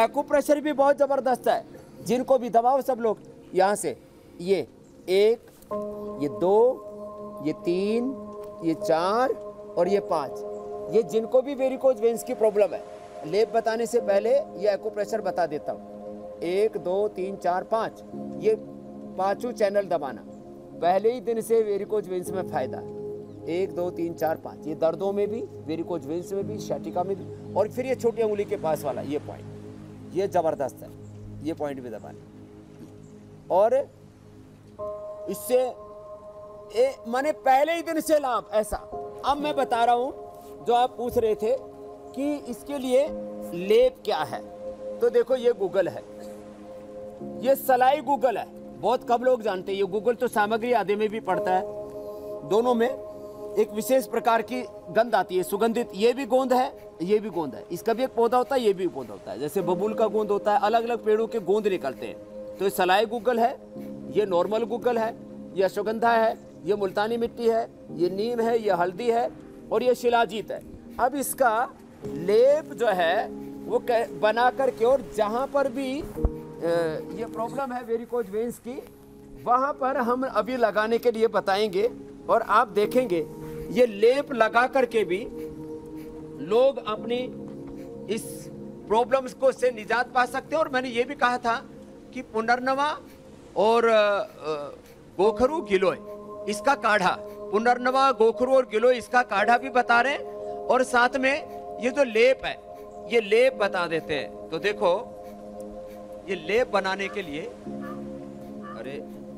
Acupressure भी बहुत ज़बरदस्त है, जिनको भी दबाओ सब लोग यहाँ से, ये 1, ये 2, ये 3, ये 4 और ये 5, ये जिनको भी वेरिकोज वेन्स की प्रॉब्लम है, लेप बताने से पहले ये एक्यूप्रेशर बता देता हूँ। 1, 2, 3, 4, 5, ये पांचों चैनल दबाना, पहले ही दिन से वेरिकोज वेन्स में फ़ायदा है। 1, 2, 3, 4, 5, ये दर्दों में भी, वेरिकोज वेन्स में भी, शैटिका में भी। और फिर ये छोटी उंगली के पास वाला ये पॉइंट, ये ज़बरदस्त है, ये पॉइंट भी दबाना। और इससे माने पहले ही दिन से लाभ ऐसा। अब मैं बता रहा हूँ, जो आप पूछ रहे थे कि इसके लिए लेप क्या है, तो देखो ये गूगल है, ये सलाई गूगल है, बहुत कम लोग जानते हैं। ये गूगल तो सामग्री आदि में भी पड़ता है, दोनों में एक विशेष प्रकार की गंध आती है, सुगंधित। ये भी गोंद है, ये भी गोंद है, इसका भी एक पौधा होता है, ये भी पौधा होता है, जैसे बबूल का गोंद होता है, अलग अलग पेड़ों के गोंद निकलते हैं। तो ये सलाई गूगल है, ये नॉर्मल गूगल है, ये अश्वगंधा है, ये मुल्तानी मिट्टी है, ये नीम है, ये हल्दी है और ये शिलाजीत है। अब इसका लेप जो है वो बना करके, और जहाँ पर भी ये प्रॉब्लम है वेरिकोज वेन्स की, वहाँ पर हम अभी लगाने के लिए बताएंगे। और आप देखेंगे ये लेप लगा करके भी लोग अपनी इस प्रॉब्लम्स को से निजात पा सकते हैं। और मैंने ये भी कहा था कि पुनर्नवा और गोखरू गिलोय इसका काढ़ा, पुनर्नवा गोखरू और गिलोय इसका काढ़ा भी बता रहे हैं, और साथ में ये जो लेप है ये लेप बता देते हैं। तो देखो ये लेप बनाने के लिए, अरे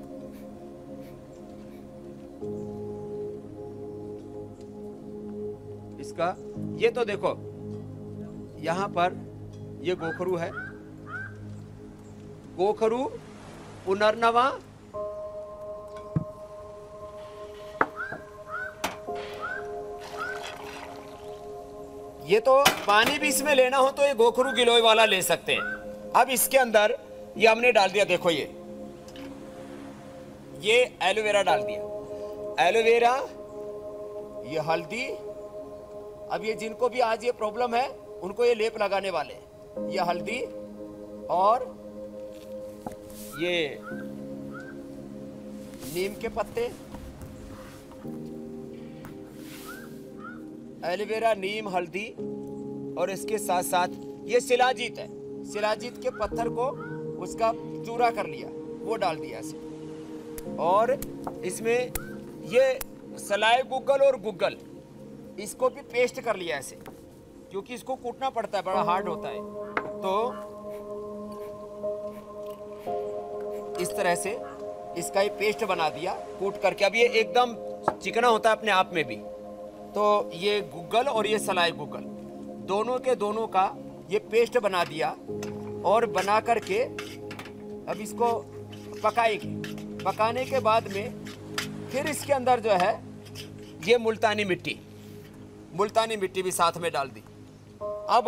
इसका ये तो देखो यहां पर ये गोखरू है, गोखरू, पुनर्नवा, ये तो पानी भी इसमें लेना हो तो ये गोखरू गिलोय वाला ले सकते हैं। अब इसके अंदर ये हमने डाल दिया, देखो ये एलोवेरा डाल दिया, एलोवेरा, ये हल्दी। अब ये जिनको भी आज ये प्रॉब्लम है उनको ये लेप लगाने वाले, ये हल्दी और ये नीम के पत्ते, एलोवेरा, नीम, हल्दी, और इसके साथ साथ ये शिलाजीत है, शिलाजीत के पत्थर को उसका चूरा कर लिया, वो डाल दिया ऐसे। और इसमें ये सलाई गुग्गल और गुग्गल इसको भी पेस्ट कर लिया ऐसे, क्योंकि इसको कूटना पड़ता है, बड़ा हार्ड होता है। तो इस तरह से इसका ये पेस्ट बना दिया कूट करके। अब ये एकदम चिकना होता है अपने आप में भी। तो ये गुग्गल और ये सलाई गुग्गल दोनों के दोनों का ये पेस्ट बना दिया, और बना करके अब इसको पकाएंगे। पकाने के बाद में फिर इसके अंदर जो है ये मुल्तानी मिट्टी भी साथ में डाल दी। अब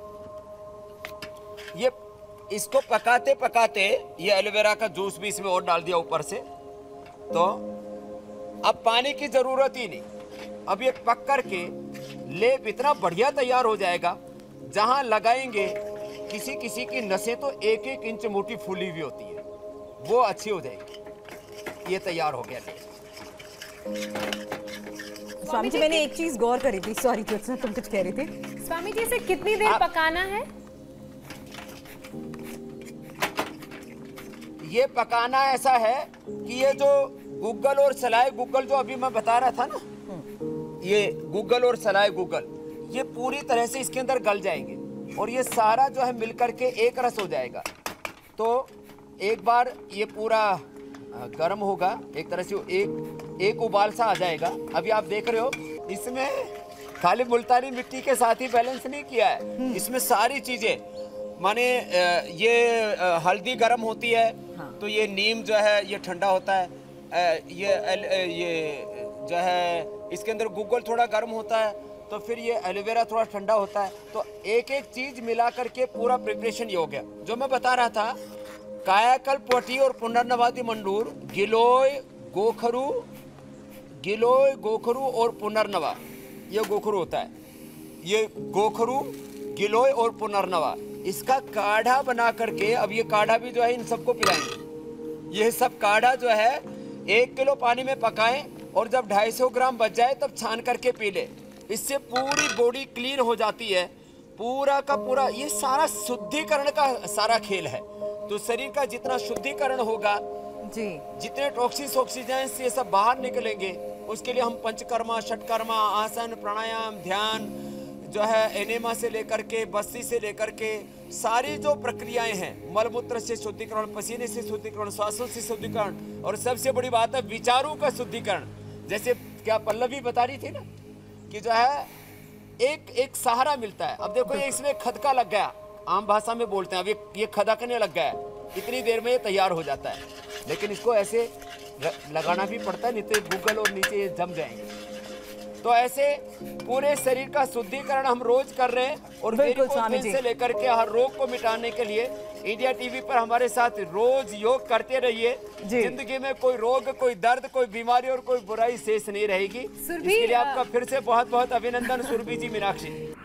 ये इसको पकाते पकाते ये एलोवेरा का जूस भी इसमें और डाल दिया ऊपर से। तो अब पानी की जरूरत ही नहीं। अब ये पक करके लेप इतना बढ़िया तैयार हो जाएगा, जहां लगाएंगे किसी किसी की नसें तो 1-1 इंच मोटी फूली हुई होती है, वो अच्छी हो जाएगी। ये तैयार हो गया लेप। स्वामी जी, मैंने एक चीज गौर करी थी, सॉरी ज्योत्सना तुम कुछ कह रही थी। स्वामी जी, इसे कितनी देर पकाना है? ये पकाना ऐसा है कि ये जो गुग्गल और सलाई गुग्गल जो अभी मैं बता रहा था ना, ये गुग्गल और सलाई गुग्गल ये पूरी तरह से इसके अंदर गल जाएंगे, और ये सारा जो है मिलकर के एक रस हो जाएगा। तो एक बार ये पूरा गर्म होगा, एक तरह से एक उबाल सा आ जाएगा। अभी आप देख रहे हो इसमें खाली मुल्तानी मिट्टी के साथ ही बैलेंस नहीं किया है, इसमें सारी चीजें, माने ये हल्दी गर्म होती है, तो ये नीम जो है ये ठंडा होता है, ये जो है इसके अंदर गुग्गल थोड़ा गर्म होता है, तो फिर ये एलोवेरा थोड़ा ठंडा होता है। तो एक एक चीज मिला करके पूरा प्रिपरेशन ये हो गया। जो मैं बता रहा था, कायाकल्प पटी और पुनर्नवादी मंडूर, गिलोय गोखरू और पुनर्नवा, ये गोखरू होता है, ये गोखरू, गिलोय और पुनर्नवा, इसका काढ़ा बना करके, अब ये काढ़ा भी जो है इन सबको पिलाएंगे। ये सब काढ़ा जो है 1 किलो पानी में पकाएं और जब 250 ग्राम बच जाए तब छान करके पी ले। इससे पूरी बॉडी क्लीन हो जाती है, पूरा का पूरा। ये सारा शुद्धिकरण का सारा खेल है। तो शरीर का जितना शुद्धिकरण होगा जी, जितने टॉक्सिस ऑक्सीजेंस ये सब बाहर निकलेंगे, उसके लिए हम पंचकर्मा, षटकर्मा, आसन, प्राणायाम, ध्यान जो है, एनेमा से लेकर के, बस्ती से लेकर के सारी जो प्रक्रियाएं हैं, मलमूत्र से शुद्धिकरण, पसीने से शुद्धिकरण, श्वासों से शुद्धिकरण, और सबसे बड़ी बात है विचारों का शुद्धिकरण। जैसे क्या पल्लवी बता रही थी ना कि जो है एक सहारा मिलता है। अब देखो ये इसमें खदका लग गया, आम भाषा में बोलते हैं, अब ये खदकने लग गया है, इतनी देर में ये तैयार हो जाता है। लेकिन इसको ऐसे लगाना भी पड़ता है, नहीं तो गूगल और नीचे ये जम जाएंगे। तो ऐसे पूरे शरीर का शुद्धिकरण हम रोज कर रहे हैं। और वेरिकोज से लेकर के हर रोग को मिटाने के लिए इंडिया टीवी पर हमारे साथ रोज योग करते रहिए। जिंदगी में कोई रोग, कोई दर्द, कोई बीमारी और कोई बुराई शेष नहीं रहेगी। इसके लिए आपका फिर से बहुत बहुत अभिनंदन सुरभि जी, मीनाक्षी।